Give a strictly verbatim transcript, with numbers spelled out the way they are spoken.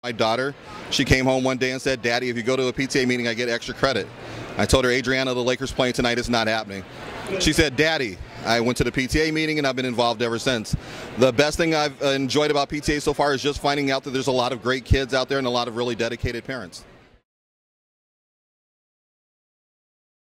My daughter, she came home one day and said, "Daddy, if you go to a P T A meeting, I get extra credit." I told her, "Adriana, the Lakers playing tonight is not happening." She said, "Daddy." I went to the P T A meeting and I've been involved ever since. The best thing I've enjoyed about P T A so far is just finding out that there's a lot of great kids out there and a lot of really dedicated parents.